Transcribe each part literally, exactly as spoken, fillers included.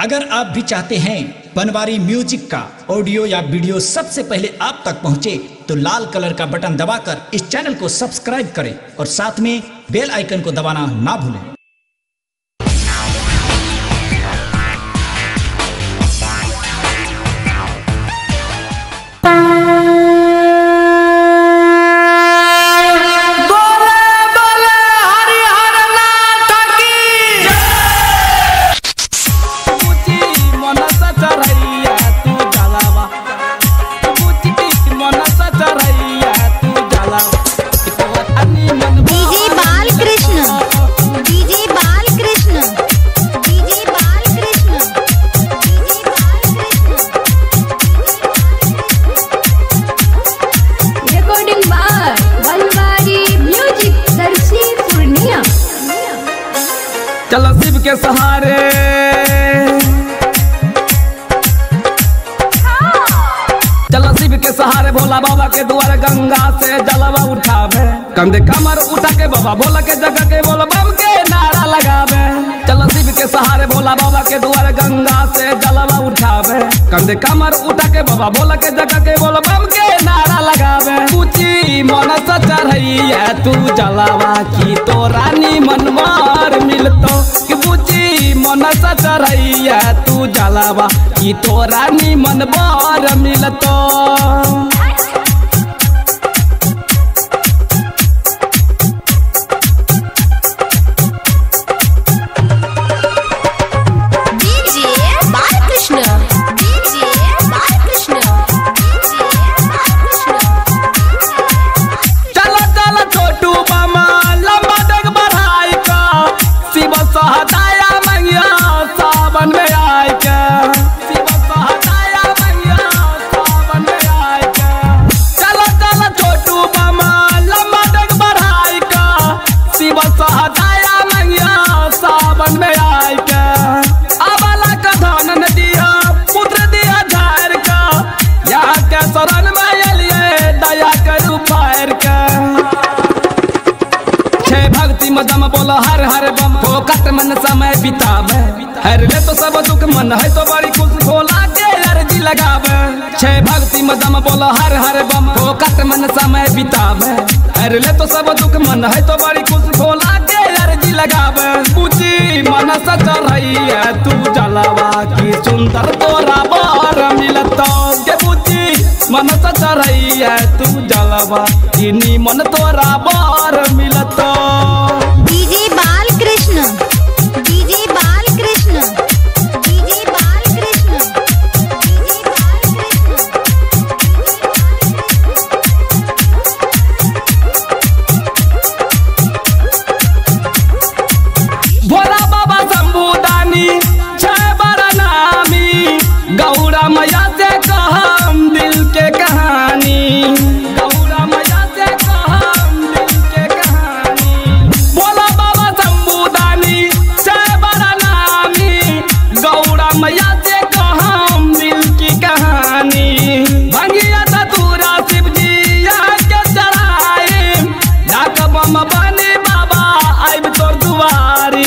अगर आप भी चाहते हैं बनवारी म्यूजिक का ऑडियो या वीडियो सबसे पहले आप तक पहुंचे तो लाल कलर का बटन दबाकर इस चैनल को सब्सक्राइब करें और साथ में बेल आइकन को दबाना ना भूलें। चलो शिव के सहारे चलो शिव के सहारे भोला बाबा के द्वार गंगा से जलवा उठावे कंधे कमर उठा के बाबा भोला के जगह के बोल बम के नारा लगावे। चलो शिव के सहारे भोला बाबा के द्वार गंगा से जलवा उठावे कंधे कमर उठा के बाबा भोला के जगह के बोल बम के नारा लगावे। पूछी मन से चढ़ैया तू जलवा की तो रानी मन मार मिलतो कि पूछी मन से चढ़ैया तू जलवा की तो रानी मन मार मिलतो। मदम बोलो हर हर बम फोकट मन समय बितावे हर ले तो सब दुख मन है तो बड़ी खुश भोला के अर्जी लगावे। छह भक्ति मदम बोलो हर हर बम फोकट मन समय बितावे हर ले तो सब दुख मन है तो बड़ी खुश भोला के अर्जी लगावे। पूछी मन से चढ़ैया तू जलवा की सुंदर तोरा बार मिलतो के पूछी मन से चढ़ैया तू जलवा की नीमन तोरा बार मिलतो। DJ Balkrishna DJ Balkrishna DJ Balkrishna DJ Balkrishna Bhola Baba Shambhudani छह बार नामी गौरा मैया से कहम दिल के कहानी गौरा मैया से कहम दिल के कहानी। भोला बाबा शंभुदानी छह बार नामी गौरा मैया से कहम दिल की कहानी। भंगिया धतूरा शिव जी यहाँ के चढ़ाई डाक बम बनी बाबा आइब तोर दुआरी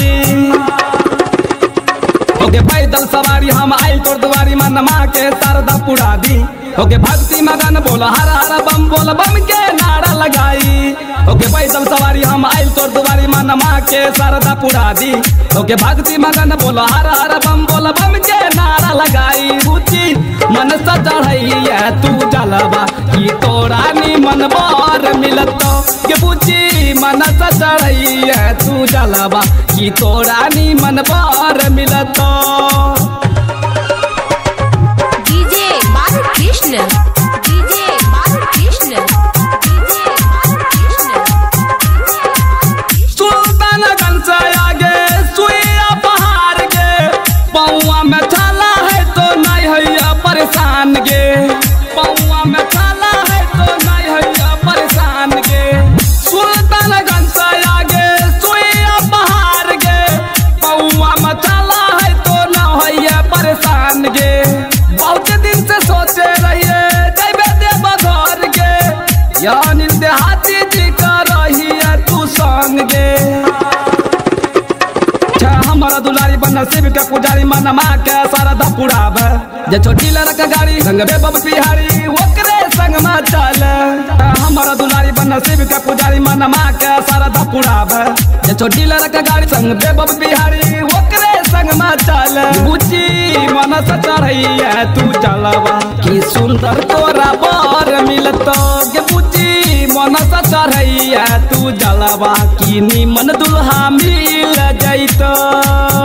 ओके पैदल सवारी हम आइल तोर दुआरी मनमा के शारदा पुरा दी ओके भक्ति मगन बोल हर हर बम बोल बम के नारा लगाई। ओके पैदल सवारी हम आइल तोर दुआरी मनमा के शारदा पुरा दी ओके भक्ति मगन बोल हर हर बम बोल बम के नारा लगाई। पूछी मन से चढ़ैया तू जलवा की तोरा नी मन बार मिलतो के पूछी मन से चढ़ैया तू जलवा की तोरा नी मन बार मिलतो। DJ Balkrishna DJ Balkrishna DJ Balkrishna Sultanganj से आगे सुइया पहाड़ गे पौआ में छाला है तो नहीं हैया परेशान गे पौआ में छाला है तो नहीं हैया परेशान गे। सुल्तानगंज से आगे सुइया पहाड़ गे पौआ में छाला है तो न हैया परेशान गे। बहुत दिन से सोचे रहिए जैबे देव घर गे या देहाती जी का रही है तू संग गे। हमारा दुलारी बन नसीब के पुजारी मनमा के सरदा पुरावे जे छोटी लड़का गाड़ी संग बे बब बिहारी ओकरे संग में चल हमारा दुलारी बन नसीब के पुजारी मनमा के सरदा पुरावे जे छोटी लड़का गाड़ी संग बे बब बिहारी ओकरे संग में चल बुची मन से चढ़ैया तू चलवा की सुंदर तोरा बर मिलतो गे बुची मन से चढ़ैया तू जलवा की निमन दुल्हा मिल जैतो।